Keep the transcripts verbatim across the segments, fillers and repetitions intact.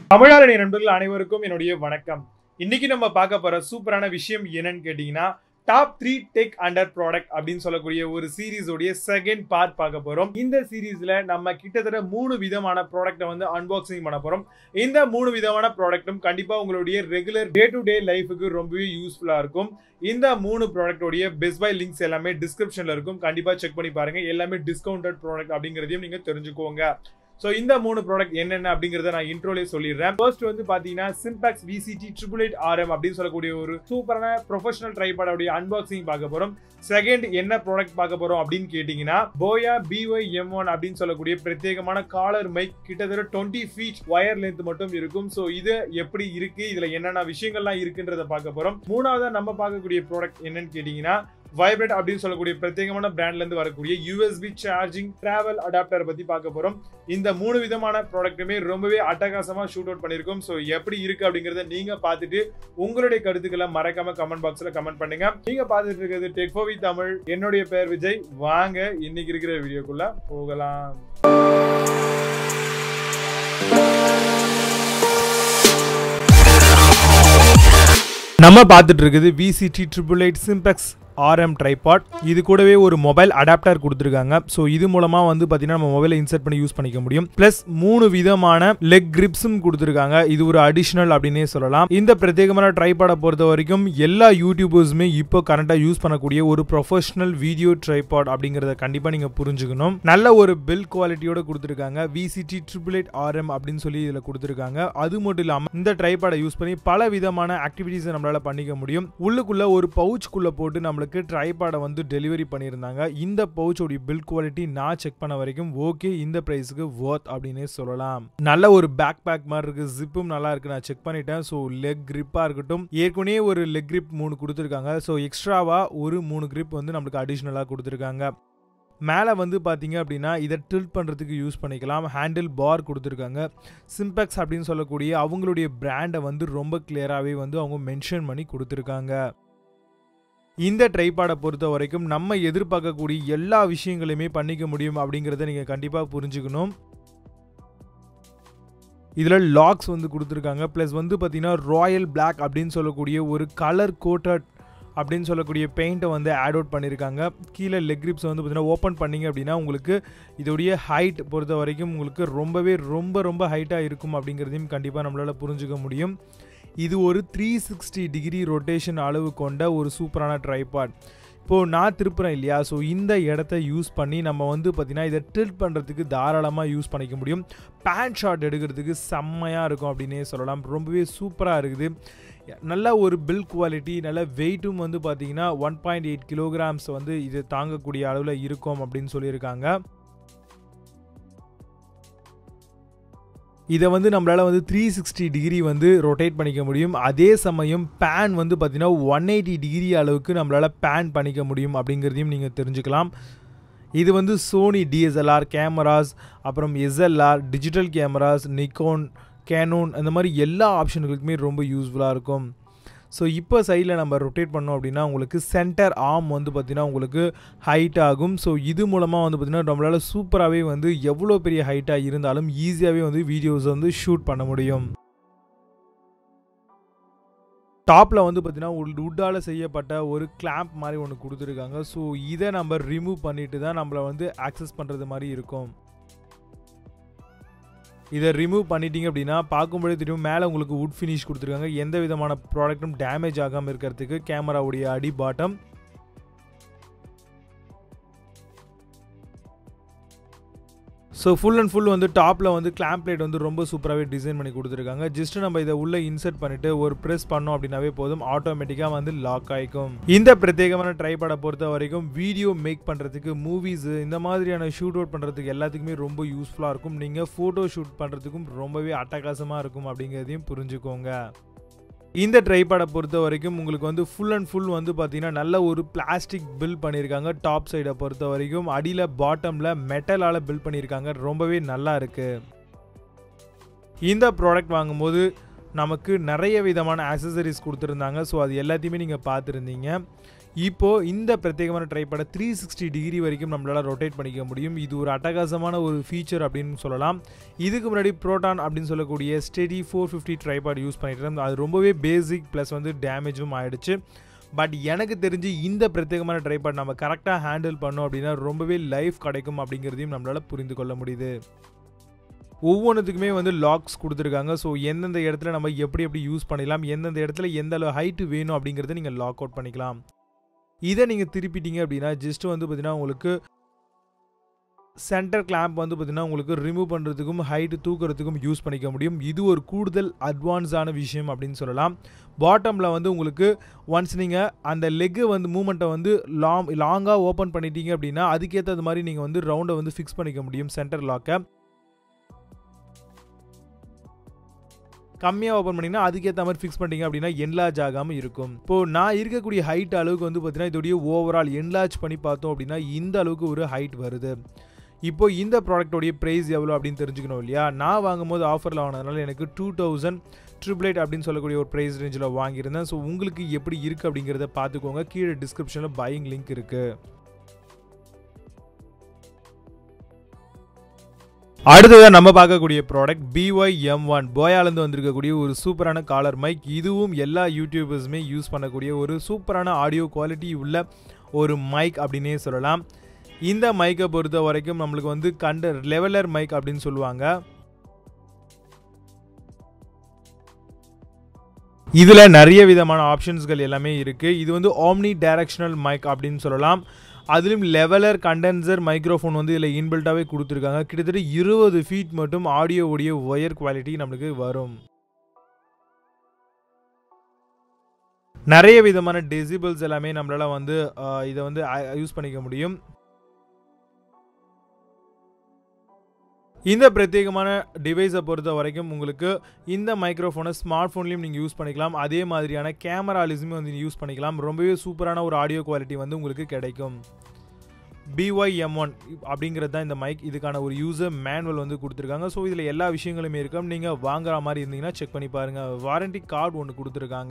தமிழாளி நண்பர்கள் அனைவருக்கும் என்னுடைய வணக்கம். இன்னைக்கு நம்ம பார்க்க போற சூப்பரான விஷயம் என்னன்னு கேட்டீங்கன்னா top three tech under product அப்படின்னு சொல்லக்கூடிய ஒரு சீரீஸ் உடைய செகண்ட் பார்ட் பார்க்க போறோம். இந்த சீரீஸ்ல நம்ம கிட்டத்தட்ட மூணு விதமான ப்ராடக்ட்டை வந்து அன்பாக்சிங் பண்ண போறோம். இந்த மூணு விதமான ப்ராடக்ட்டும் கண்டிப்பா உங்களுடைய ரெகுலர் டே டு டே லைஃபுக்கு ரொம்பவே யூஸ்ஃபுல்லா இருக்கும். இந்த மூணு ப்ராடக்டோடைய பெஸ்ட் பை லிங்க்ஸ் எல்லாமே டிஸ்கிரிப்ஷன்ல இருக்கும். கண்டிப்பா செக் பண்ணி பாருங்க. எல்லாமே டிஸ்கவுண்டட் ப்ராடக்ட் அப்படிங்கறதையும் நீங்க தெரிஞ்சுக்கோங்க. So இந்த மூணு ப்ராடக்ட் என்னென்ன அப்படிங்கறத நான் இன்ட்ரோலே சொல்லிடுறேன். ஃபர்ஸ்ட் வந்து பாத்தீங்கன்னா Simplex V C T eight eight eight R M அப்படின்னு சொல்லக்கூடிய ஒரு சூப்பரான ப்ரொஃபஷனல் ட்ரைபாட் உடைய அன்பாக்சிங் பார்க்க போறோம். செகண்ட் என்ன ப்ராடக்ட் பார்க்க போறோம் அப்படின்னு கேட்டீங்கன்னா Boya B Y M one அப்படின்னு சொல்லக்கூடிய பிரத்யேகமான காலர் மைக், கிட்டத்தட்ட டுவெண்ட்டி ஃபீட் வயர் லென்த் மட்டும் இருக்கும். சோ இது எப்படி இருக்கு, இதுல என்னென்ன விஷயங்கள்லாம் இருக்குன்றத பார்க்க போறோம். மூணாவதா நம்ம பார்க்கக்கூடிய ப்ராடக்ட் என்னன்னு கேட்டீங்கன்னா வைப்ரேட் அப்படின்னு சொல்லக்கூடிய பிரத்யேகமான பிராண்ட்ல இருந்து வரக்கூடிய U S B charging travel adapter பத்தி பார்க்க போறோம். இந்த மூணு விதமான ப்ராடக்ட்டுமே ரொம்பவே அட்டகாசமா ஷூட் அவுட் பண்ணிருக்கோம். சோ எப்படி இருக்கு அப்படிங்கறத நீங்க பார்த்துட்டு உங்களுடைய கருத்துக்களை மறக்காம கமெண்ட் பாக்ஸ்ல கமெண்ட் பண்ணுங்க. நீங்க பார்த்துட்டு இருக்கிறது டெக் ஃபோர் வி தமிழ். என்னுடைய பேர் விஜய். வாங்க இன்னைக்கு இருக்கிற வீடியோக்குள்ள போகலாம். நம்ம பார்த்துட்டு இருக்குது V C T eight eight eight Simplex R M tripod. இது கூடவே ஒரு மொபைல் அடாப்டர் கொடுத்துருக்காங்க. ஸோ இது மூலமா வந்து பார்த்தீங்கன்னா நம்ம மொபைலை இன்சர்ட் பண்ணி யூஸ் பண்ணிக்க முடியும். பிளஸ் மூணு விதமான லெக் கிரிப்ஸும் கொடுத்துருக்காங்க. இது ஒரு அடிஷனல் அப்படின்னே சொல்லலாம். இந்த பிரத்யேகமான ட்ரைபாடை பொறுத்த வரைக்கும் எல்லா யூடியூபர்ஸுமே இப்போ கரண்டாக யூஸ் பண்ணக்கூடிய ஒரு ப்ரொஃபஷனல் வீடியோ ட்ரைபாட் அப்படிங்கிறத கண்டிப்பாக நீங்கள் புரிஞ்சுக்கணும். நல்ல ஒரு பில்ட் குவாலிட்டியோட கொடுத்துருக்காங்க. V C T eight eight eight R M அப்படின்னு சொல்லி இதில் கொடுத்துருக்காங்க. அது மட்டும் இல்லாமல் இந்த ட்ரைபாடை யூஸ் பண்ணி பல விதமான ஆக்டிவிட்டிஸை நம்மளால பண்ணிக்க முடியும். உள்ளுக்குள்ள ஒரு பவுச்சுக்குள்ள போட்டு நம்மளுக்கு ட்ரைபாடை வந்து டெலிவரி பண்ணியிருந்தாங்க. இந்த பவுச்சோட பில்ட் குவாலிட்டி நான் செக் பண்ண வரைக்கும் ஓகே, இந்த பிரைஸ்க்கு வர்த் அப்படின்னே சொல்லலாம். நல்ல ஒரு பேக் பேக் மாதிரி இருக்கு. ஜிப்பும் நல்லா இருக்கு, நான் செக் பண்ணிட்டேன். ஸோ லெக் கிரிப்பா இருக்கட்டும், ஏற்கனவே ஒரு லெக் கிரிப் மூணு கொடுத்துருக்காங்க. ஸோ எக்ஸ்ட்ராவா ஒரு மூணு கிரிப் வந்து நம்மளுக்கு அடிஷ்னலா கொடுத்துருக்காங்க. மேலே வந்து பார்த்தீங்க அப்படின்னா இதை டில்ட் பண்ணுறதுக்கு யூஸ் பண்ணிக்கலாம். ஹேண்டில் பார் கொடுத்துருக்காங்க. சிம்பெக்ஸ் அப்படின்னு சொல்லக்கூடிய அவங்களுடைய பிராண்டை வந்து ரொம்ப கிளியராகவே வந்து அவங்க மென்ஷன் பண்ணி கொடுத்துருக்காங்க. இந்த ட்ரைபாடை பொறுத்த வரைக்கும் நம்ம எதிர்பார்க்கக்கூடிய எல்லா விஷயங்களையுமே பண்ணிக்க முடியும் அப்படிங்கிறத நீங்கள் கண்டிப்பாக புரிஞ்சுக்கணும். இதில் லாக்ஸ் வந்து கொடுத்துருக்காங்க. ப்ளஸ் வந்து பார்த்தீங்கன்னா ராயல் பிளாக் அப்படின்னு சொல்லக்கூடிய ஒரு கலர் கோட்டட் அப்படின்னு சொல்லக்கூடிய பெயிண்ட்டை வந்து ஆட் அவுட் பண்ணியிருக்காங்க. கீழே லெக் கிரிப்ஸ் வந்து பார்த்தீங்கன்னா ஓப்பன் பண்ணிங்க அப்படின்னா உங்களுக்கு இதோடைய ஹைட் பொறுத்த வரைக்கும் உங்களுக்கு ரொம்பவே ரொம்ப ரொம்ப ஹைட்டாக இருக்கும் அப்படிங்கிறதையும் கண்டிப்பாக நம்மளால் புரிஞ்சுக்க முடியும். இது ஒரு த்ரீ சிக்ஸ்டி டிகிரி ரொட்டேஷன் அளவு கொண்ட ஒரு சூப்பரான ட்ரைபாட். இப்போது நான் திருப்புறேன் இல்லையா, ஸோ இந்த இடத்த யூஸ் பண்ணி நம்ம வந்து பார்த்திங்கன்னா இதை டில்ட் பண்ணுறதுக்கு தாராளமாக யூஸ் பண்ணிக்க முடியும். பேண்ட் ஷாட் எடுக்கிறதுக்கு செம்மையாக இருக்கும் அப்படின்னே சொல்லலாம். ரொம்பவே சூப்பராக இருக்குது. நல்ல ஒரு பில்ட் குவாலிட்டி, நல்ல வெயிட்டும் வந்து பார்த்திங்கன்னா ஒன் பாயிண்ட் எயிட் கிலோகிராம்ஸ் வந்து இது தாங்கக்கூடிய அளவில் இருக்கும் அப்படின்னு சொல்லியிருக்காங்க. இதை வந்து நம்மளால் வந்து த்ரீ சிக்ஸ்டி டிகிரி வந்து ரொட்டேட் பண்ணிக்க முடியும். அதே சமயம் பேன் வந்து பார்த்திங்கன்னா ஒன் எயிட்டி டிகிரி அளவுக்கு நம்மளால் பேன் பண்ணிக்க முடியும் அப்படிங்கிறதையும் நீங்கள் தெரிஞ்சுக்கலாம். இது வந்து Sony D S L R cameras, அப்புறம் S L R digital cameras, Nikon, Canon அந்த மாதிரி எல்லா ஆப்ஷன்களுக்குமே ரொம்ப யூஸ்ஃபுல்லாக இருக்கும். ஸோ இப்போ சைடில் நம்ம ரொட்டேட் பண்ணோம் அப்படின்னா உங்களுக்கு சென்டர் ஆர்ம் வந்து பார்த்திங்கன்னா உங்களுக்கு ஹைட் ஆகும். ஸோ இது மூலமாக வந்து பார்த்திங்கன்னா நம்மளால் சூப்பராகவே வந்து எவ்வளோ பெரிய ஹைட்டாக இருந்தாலும் ஈஸியாகவே வந்து வீடியோஸ் வந்து ஷூட் பண்ண முடியும். டாப்பில் வந்து பார்த்திங்கன்னா ஒரு வுட்டால் செய்யப்பட்ட ஒரு கிளாம்ப் மாதிரி ஒன்று கொடுத்துருக்காங்க. ஸோ இதை நம்ம ரிமூவ் பண்ணிட்டு தான் நம்மளை வந்து ஆக்சஸ் பண்ணுறது மாதிரி இருக்கும். இதை ரிமூவ் பண்ணிட்டீங்க அப்படின்னா பார்க்கும்போதே தெரியும் மேலே உங்களுக்கு வுட் ஃபினிஷ் கொடுத்துருக்காங்க. எந்த விதமான ப்ராடக்ட்டும் டேமேஜ் ஆகாமல் இருக்கிறதுக்கு கேமராவுடைய அடி bottom. So full and full வந்து டாப்பில் வந்து கிளாம்ப் பிளேட் வந்து ரொம்ப சூப்பராகவே டிசைன் பண்ணி கொடுத்துருக்காங்க. ஜஸ்ட் நம்ம இதை உள்ளே இன்சர்ட் பண்ணிவிட்டு ஒரு ப்ரெஸ் பண்ணோம் அப்படின்னாவே போதும், ஆட்டோமேட்டிக்காக வந்து லாக் ஆகிக்கும். இந்த பிரத்யேகமான ட்ரைபாடை பொறுத்த வரைக்கும் வீடியோ மேக் பண்ணுறதுக்கு, மூவிஸு இந்த மாதிரியான ஷூட் அவுட் பண்ணுறதுக்கு எல்லாத்துக்குமே ரொம்ப யூஸ்ஃபுல்லாக இருக்கும். நீங்கள் ஃபோட்டோ ஷூட் பண்ணுறதுக்கும் ரொம்பவே அட்டகாசமாக இருக்கும் அப்படிங்கிறதையும் புரிஞ்சுக்கோங்க. இந்த ட்ரைபாடை பொறுத்த வரைக்கும் உங்களுக்கு வந்து ஃபுல் அண்ட் ஃபுல் வந்து பார்த்தீங்கன்னா நல்ல ஒரு பிளாஸ்டிக் பில்ட் பண்ணியிருக்காங்க. டாப் சைடை பொறுத்த வரைக்கும் அடியில் பாட்டமில் மெட்டலால் பில்ட் பண்ணியிருக்காங்க. ரொம்பவே நல்லா இருக்குது. இந்த ப்ராடக்ட் வாங்கும்போது நமக்கு நிறைய விதமான ஆக்சசரிஸ் கொடுத்துருந்தாங்க. ஸோ அது எல்லாத்தையுமே நீங்கள் பார்த்துருந்தீங்க. இப்போ இந்த பிரத்யேகமான ட்ரைபாடை த்ரீ சிக்ஸ்டி டிகிரி வரைக்கும் நம்மளால ரொட்டேட் பண்ணிக்க முடியும். இது ஒரு அட்டகாசமான ஒரு ஃபீச்சர் அப்படின்னு சொல்லலாம். இதுக்கு முன்னாடி Photron அப்படின்னு சொல்லக்கூடிய Stedy four fifty tripod use பண்ணிட்டு இருந்தோம். அது ரொம்பவே பேசிக் ப்ளஸ் வந்து டேமேஜும் ஆயிடுச்சு. பட் எனக்கு தெரிஞ்சு இந்த பிரத்யேகமான ட்ரைபாட் நம்ம கரெக்டாக ஹேண்டில் பண்ணோம் அப்படின்னா ரொம்பவே லைஃப் கிடைக்கும் அப்படிங்கிறதையும் நம்மளால் புரிந்து கொள்ள முடியுது. ஒவ்வொன்றுத்துக்குமே வந்து லாக்ஸ் கொடுத்துருக்காங்க. ஸோ எந்தெந்த இடத்துல நம்ம எப்படி எப்படி யூஸ் பண்ணிக்கலாம், எந்தெந்த இடத்துல எந்த அளவு ஹைட்டு வேணும் அப்படிங்கிறத நீங்கள் லாக் அவுட் பண்ணிக்கலாம். இதை நீங்கள் திருப்பிட்டீங்க அப்படின்னா ஜஸ்ட் வந்து பார்த்தீங்கன்னா உங்களுக்கு சென்டர் கிளாம்ப் வந்து பார்த்தீங்கன்னா உங்களுக்கு ரிமூவ் பண்ணுறதுக்கும் ஹைட்டு தூக்குறதுக்கும் யூஸ் பண்ணிக்க முடியும். இது ஒரு கூடுதல் அட்வான்ஸான விஷயம் அப்படின்னு சொல்லலாம். பாட்டமில் வந்து உங்களுக்கு ஒன்ஸ் நீங்கள் அந்த லெக்கு வந்து மூமெண்ட்டை வந்து லாங் லாங்காக ஓப்பன் பண்ணிட்டீங்க அப்படின்னா அதுக்கேற்றது மாதிரி நீங்கள் வந்து ரவுண்டை வந்து ஃபிக்ஸ் பண்ணிக்க முடியும். சென்டர் லாக்கை கம்மியாக ஓப்பன் பண்ணிங்கன்னா அதுக்கேற்ற மாதிரி ஃபிக்ஸ் பண்ணிட்டீங்க அப்படின்னா என்லார்ஜ் ஆகாமல் இருக்கும். இப்போது நான் இருக்கக்கூடிய ஹைட் அளவுக்கு வந்து பார்த்தீங்கன்னா இதோடைய ஓவரால் என்லார்ஜ் பண்ணி பார்த்தோம் அப்படின்னா இந்த அளவுக்கு ஒரு ஹைட் வருது. இப்போ இந்த ப்ராடக்டோடைய ப்ரைஸ் எவ்வளோ அப்படின்னு தெரிஞ்சுக்கணும் இல்லையா? நான் வாங்கும்போது ஆஃபரில் வாங்கினதுனால எனக்கு டூ தௌசண்ட் ட்ரிபிள் எயிட் அப்படின்னு சொல்லக்கூடிய ஒரு ப்ரைஸ் ரேஞ்சில் வாங்கியிருந்தேன். ஸோ உங்களுக்கு எப்படி இருக்குது அப்படிங்கிறத பார்த்துக்கோங்க. கீழே டிஸ்கிரிப்ஷனில் பையிங் லிங்க் இருக்குது. அடுத்ததாக நம்ம பார்க்கக்கூடிய product B Y M one போயாலேருந்து வந்திருக்கக்கூடிய ஒரு சூப்பரான காலர் மைக். இதுவும் எல்லா யூடியூபர்ஸுமே யூஸ் பண்ணக்கூடிய ஒரு சூப்பரான ஆடியோ குவாலிட்டி உள்ள ஒரு மைக் அப்படின்னே சொல்லலாம். இந்த மைக்கை பொறுத்த வரைக்கும் நம்மளுக்கு வந்து கண்ட லெவலர் மைக் அப்படின்னு சொல்லுவாங்க. இதில் நிறைய விதமான ஆப்ஷன்ஸ்கள் எல்லாமே இருக்குது. இது வந்து ஆம்னி டைரக்ஷனல் மைக் அப்படின்னு சொல்லலாம். அதிலும் லெவலர் கண்டென்சர் மைக்ரோஃபோன் வந்து இதில் இன்பில்ட்டாகவே கொடுத்துருக்காங்க. கிட்டத்தட்ட இருபது ஃபீட் மட்டும் ஆடியோவுடைய ஒயர் குவாலிட்டி நம்மளுக்கு வரும். நிறைய விதமான டெசிபிள்ஸ் எல்லாமே நம்மளால் வந்து இதை வந்து யூஸ் பண்ணிக்க முடியும். இந்த பிரத்யேகமான டிவைஸை பொறுத்த வரைக்கும் உங்களுக்கு இந்த மைக்ரோஃபோனை ஸ்மார்ட் ஃபோன்லேயும் நீங்கள் யூஸ் பண்ணிக்கலாம். அதே மாதிரியான கேமராலிஸுமே வந்து யூஸ் பண்ணிக்கலாம். ரொம்பவே சூப்பரான ஒரு ஆடியோ குவாலிட்டி வந்து உங்களுக்கு கிடைக்கும். பி ஒய் எம் ஒன் அப்படிங்கிறது தான் இந்த மைக். இதுக்கான ஒரு யூசர் மேனுவல் வந்து கொடுத்துருக்காங்க. ஸோ இதில் எல்லா விஷயங்களுமே இருக்கும். நீங்கள் வாங்குற மாதிரி இருந்தீங்கன்னா செக் பண்ணி பாருங்கள். வாரண்டி கார்டு ஒன்று கொடுத்துருக்காங்க.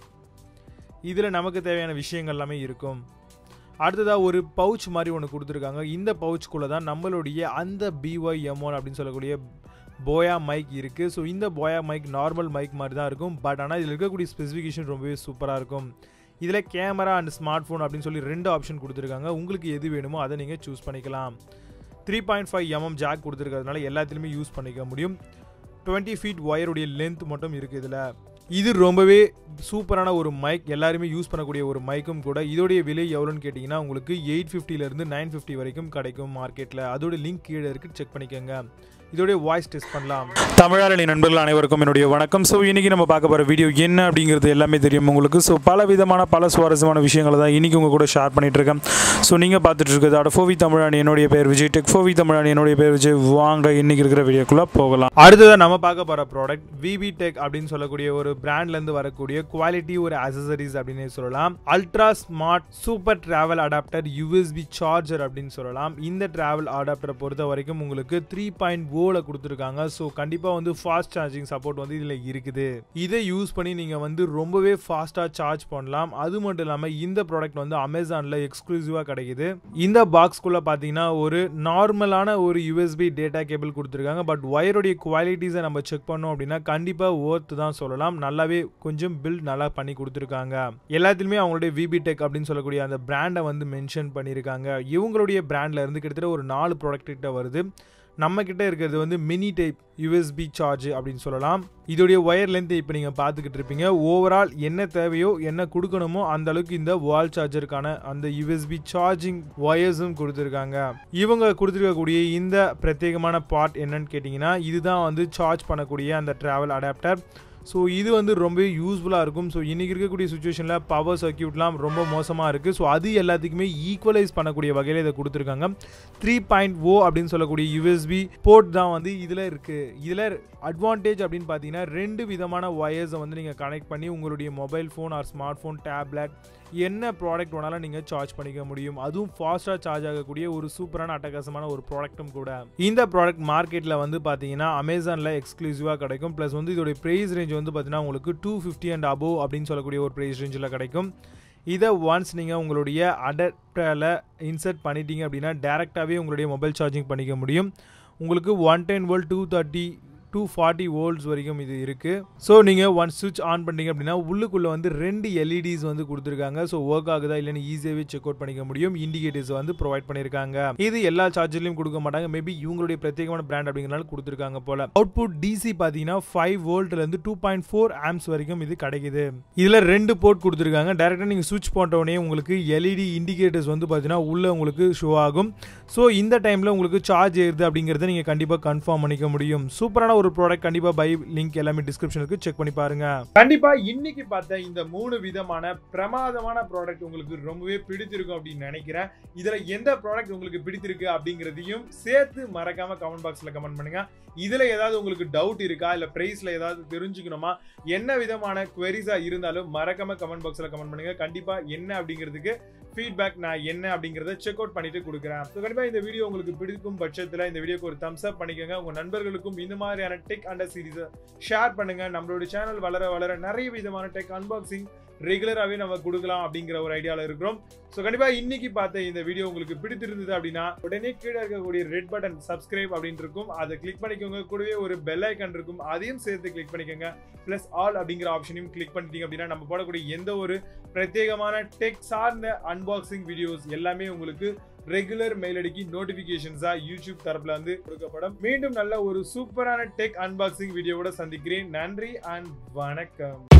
இதில் நமக்கு தேவையான விஷயங்கள் எல்லாமே இருக்கும். அடுத்ததாக ஒரு பவுச் மாதிரி ஒன்று கொடுத்துருக்காங்க. இந்த பவுச்சுக்குள்ளே தான் நம்மளுடைய அந்த பி ஒய் எம் ஒன் அப்படின்னு சொல்லக்கூடிய போயா மைக் இருக்குது. ஸோ இந்த போயா மைக் நார்மல் மைக் மாதிரி தான் இருக்கும். பட் ஆனால் இதில் இருக்கக்கூடிய ஸ்பெசிஃபிகேஷன் ரொம்பவே சூப்பராக இருக்கும். இதில் கேமரா அண்ட் ஸ்மார்ட் ஃபோன் அப்படின்னு சொல்லி ரெண்டு ஆப்ஷன் கொடுத்துருக்காங்க. உங்களுக்கு எது வேணுமோ அதை நீங்கள் சூஸ் பண்ணிக்கலாம். Three point five mm jack கொடுத்துருக்கிறதுனால எல்லாத்துலேயுமே யூஸ் பண்ணிக்க முடியும். டுவெண்ட்டி ஃபீட் ஒயருடைய லென்த் மட்டும் இருக்குது இதில். இது ரொம்பவே சூப்பரான ஒரு மைக், எல்லாருமே யூஸ் பண்ணக்கூடிய ஒரு மைக்கும் கூட. இதோடைய விலை எவ்வளோன்னு கேட்டிங்கன்னா உங்களுக்கு எயிட் ஃபிஃப்டிலேருந்து நைன் ஃபிஃப்டி வரைக்கும் கிடைக்கும் மார்க்கெட்டில். அதோட லிங்க் கீழே இருக்குது, செக் பண்ணிக்கோங்க. இதோடைய வாய்ஸ் டெஸ்ட் பண்ணலாம். தமிழாளி நண்பர்கள் அனைவருக்கும் என்னுடைய வணக்கம். ஸோ இன்றைக்கி நம்ம பார்க்க போகிற வீடியோ என்ன அப்படிங்கிறது எல்லாமே தெரியும் உங்களுக்கு. ஸோ பல விதமான பல சுவாரஸ்யமான விஷயங்களை தான் இன்றைக்கி உங்கள் கூட ஷேர் பண்ணிகிட்ருக்கேன். ஸோ நீங்கள் பார்த்துட்டு இருக்கிறது அட ஃபோவி தமிழாணி, என்னுடைய பேர் விஜய் டெக். ஃபோவி தமிழாணி, என்னுடைய பேர் விஜய். வாங்க இன்றைக்கி இருக்கிற வீடியோக்குள்ளே போகலாம். அடுத்ததாக நம்ம பார்க்க போகிற ப்ராடக்ட் விபி டெக் அப்படின்னு சொல்லக்கூடிய ஒரு பிராண்ட்லேருந்து வரக்கூடிய குவாலிட்டி ஒரு அசசரிஸ் அப்படின்னு சொல்லலாம். Ultra smart super travel adapter USB charger அப்படின்னு சொல்லலாம். இந்த ட்ராவல் அடாப்டரை பொறுத்த வரைக்கும் உங்களுக்கு த்ரீ பாயிண்ட் ஓல கொடுத்துருக்காங்க. ஸோ கண்டிப்பாக வந்து ஃபாஸ்ட் சார்ஜிங் சப்போர்ட் வந்து இதில் இருக்குது. இதை யூஸ் பண்ணி நீங்கள் வந்து ரொம்பவே ஃபாஸ்ட்டாக சார்ஜ் பண்ணலாம். அது மட்டும் இல்லாமல் இந்த ப்ராடக்ட் வந்து அமேசானில் எக்ஸ்க்ளூசிவாக கிடைக்குது. இந்த பாக்ஸ்குள்ளே பார்த்தீங்கன்னா ஒரு நார்மலான ஒரு யூஎஸ்பி டேட்டா கேபிள் கொடுத்துருக்காங்க. பட் ஒயருடைய குவாலிட்டிஸை நம்ம செக் பண்ணோம் அப்படின்னா கண்டிப்பாக ஒர்த்து தான் சொல்லலாம். நல்லாவே கொஞ்சம் பில்ட் நல்லா பண்ணி கொடுத்துருக்காங்க. எல்லாத்துலேயுமே அவங்களுடைய விபி டெக் அப்படின்னு சொல்லக்கூடிய அந்த பிராண்டை வந்து மென்ஷன் பண்ணியிருக்காங்க. இவங்களுடைய பிராண்டில் இருந்து கிட்டத்தட்ட ஒரு நாலு ப்ராடக்ட் கிட்ட வருது. நம்ம கிட்ட இருக்கிறது வந்து மினி டைப் யூஎஸ்பி சார்ஜ் அப்படின்னு சொல்லலாம். இதோடைய ஒயர் லென்த் இப்போ நீங்கள் பார்த்துக்கிட்டு இருப்பீங்க. ஓவரால் என்ன தேவையோ என்ன கொடுக்கணுமோ அந்த அளவுக்கு இந்த வால் சார்ஜருக்கான அந்த யூஎஸ்பி சார்ஜிங் ஒயர்ஸும் கொடுத்துருக்காங்க. இவங்க கொடுத்துருக்கக்கூடிய இந்த பிரத்யேகமான பார்ட் என்னன்னு கேட்டிங்கன்னா இதுதான் வந்து சார்ஜ் பண்ணக்கூடிய அந்த ட்ராவல் அடாப்டர். ஸோ இது வந்து ரொம்ப யூஸ்ஃபுல்லாக இருக்கும். ஸோ இன்றைக்கி இருக்கக்கூடிய சுச்சுவேஷனில் பவர் சர்க்கியூட்லாம் ரொம்ப மோசமாக இருக்குது. ஸோ அது எல்லாத்துக்குமே ஈக்குவலைஸ் பண்ணக்கூடிய வகையில் இதை கொடுத்துருக்காங்க. த்ரீ பாயிண்ட் ஓ அப்படின்னு சொல்லக்கூடிய யூஎஸ்பி போர்ட் தான் வந்து இதில் இருக்குது. இதில் அட்வான்டேஜ் அப்படின்னு பார்த்தீங்கன்னா ரெண்டு விதமான ஒயர்ஸை வந்து நீங்கள் கனெக்ட் பண்ணி உங்களுடைய mobile phone or smart phone, tablet என்ன ப்ராடக்ட் வேணாலும் நீங்கள் சார்ஜ் பண்ணிக்க முடியும். அதுவும் ஃபாஸ்ட்டாக சார்ஜ் ஆகக்கூடிய ஒரு சூப்பரான அட்டகாசமான ஒரு ப்ராடக்ட்டும் கூட. இந்த ப்ராடக்ட் மார்க்கெட்டில் வந்து பார்த்தீங்கன்னா அமேசானில் எக்ஸ்க்ளூசிவாக கிடைக்கும். ப்ளஸ் வந்து இதோடைய ப்ரைஸ் ரேஞ்ச் வந்து பார்த்தீங்கன்னா உங்களுக்கு டூ ஃபிஃப்டி அண்ட் அபோவ் அப்படின்னு சொல்லக்கூடிய ஒரு ப்ரைஸ் ரேஞ்சில் கிடைக்கும். இதை ஒன்ஸ் நீங்கள் உங்களுடைய அடாப்டரில் இன்சர்ட் பண்ணிட்டீங்க அப்படின்னா டேரெக்டாகவே உங்களுடைய மொபைல் சார்ஜிங் பண்ணிக்க முடியும். உங்களுக்கு one ten volt two thirty two forty volts வரைக்கும் இது இருக்குது. ஸோ நீங்கள் ஒன் சுவிட்ச் ஆன் பண்ணிங்க அப்படின்னா உள்ளுக்குள்ளே வந்து ரெண்டு எல்இடிஸ் வந்து கொடுத்துருக்காங்க. ஸோ ஒர்க் ஆகுதா இல்லைன்னு ஈஸியாகவே செக் அவுட் பண்ணிக்க முடியும். இண்டிகேட்டர்ஸ் வந்து ப்ரொவைட் பண்ணியிருக்காங்க. இது எல்லா சார்ஜர்லையும் கொடுக்க மாட்டாங்க. மேபி இவங்களுடைய பிரத்யேகமான பிராண்ட் அப்படிங்கிறனால கொடுத்துருக்காங்க போல. அவுட்புட் டிசி பார்த்தீங்கன்னா ஃபைவ் வோல்ட்லேருந்து டூ பாயிண்ட் ஃபோர் ஆம்ஸ் வரைக்கும் இது கிடைக்குது. இதில் ரெண்டு போர்ட் கொடுத்துருக்காங்க. டேரெக்டாக நீங்கள் சுவிட்ச் போட்டோடனே உங்களுக்கு எல்இடி இண்டிகேட்டர்ஸ் வந்து பார்த்தீங்கன்னா உள்ளே உங்களுக்கு ஷோ ஆகும். ஸோ இந்த டைமில் உங்களுக்கு சார்ஜ் ஏறுது அப்படிங்கிறத நீங்கள் கண்டிப்பாக கன்ஃபார்ம் பண்ணிக்க முடியும். சூப்பரான ஒரு ப்ராடக்ட். கண்டிப்பா பை லிங்க் எல்லாமே டிஸ்கிரிப்ஷனுக்கு செக் பண்ணி பாருங்க. கண்டிப்பா இன்னைக்கு பார்த்த இந்த மூணு விதமான பிரமாதமான ப்ராடக்ட் உங்களுக்கு ரொம்பவே பிடித்திருக்கும் அப்படின்னு நினைக்கிறேன். இதுல எந்த ப்ராடக்ட் உங்களுக்கு பிடித்திருக்கு அப்படிங்கிறதையும் சேர்த்து மறக்காம கமெண்ட் பாக்ஸ்ல கமெண்ட் பண்ணுங்க. இதுல ஏதாவது உங்களுக்கு டவுட் இருக்கா இல்ல பிரைஸ்ல ஏதாவது தெரிஞ்சுக்கணுமா, என்ன விதமான குவெரிஸா இருந்தாலும் மறக்காம கமெண்ட் பாக்ஸ்ல கமெண்ட் பண்ணுங்க. கண்டிப்பா என்ன அப்படிங்கிறதுக்கு ஃபீட்பேக் நான் என்ன அப்படிங்கறத செக் அவுட் பண்ணிட்டு கொடுக்குறேன். ஸோ கண்டிப்பா இந்த வீடியோ உங்களுக்கு பிடிக்கும் பட்சத்தில் இந்த வீடியோக்கு ஒரு தம்ஸ் அப் பண்ணிக்கோங்க. உங்க நண்பர்களுக்கும் இந்த மாதிரியான டெக் அண்டர் சீரிஸை ஷேர் பண்ணுங்க. நம்மளோட சேனல் வளர வளர நிறைய விதமான டெக் அன்பாக்சிங் ரெகுலராகவே நம்ம கொடுக்கலாம் அப்படிங்கிற ஒரு ஐடியாவில் இருக்கிறோம். ஸோ கண்டிப்பா இன்னைக்கு பார்த்த இந்த வீடியோ உங்களுக்கு பிடித்திருந்தது அப்படின்னா உடனே கீழே இருக்கக்கூடிய ரெட் பட்டன் சப்ஸ்கிரைப் அப்படின்னு இருக்கும், அதை கிளிக் பண்ணிக்கோங்க. கூடவே ஒரு பெல் ஐக்கன் இருக்கும், அதையும் சேர்த்து கிளிக் பண்ணிக்கோங்க. பிளஸ் ஆல் அப்படிங்கிற ஆப்ஷனையும் கிளிக் பண்ணிட்டீங்க அப்படின்னா நம்ம போடக்கூடிய எந்த ஒரு பிரத்யேகமான டெக் சார்ந்த அன்பாக்சிங் வீடியோஸ் எல்லாமே உங்களுக்கு ரெகுலர் மெயில் அடிக்கி நோட்டிபிகேஷன்ஸா யூடியூப் தரப்புல வந்து கொடுக்கப்படும். மீண்டும் நல்ல ஒரு சூப்பரான டெக் அன்பாக்சிங் வீடியோவோட சந்திக்கிறேன். நன்றி அண்ட் வணக்கம்.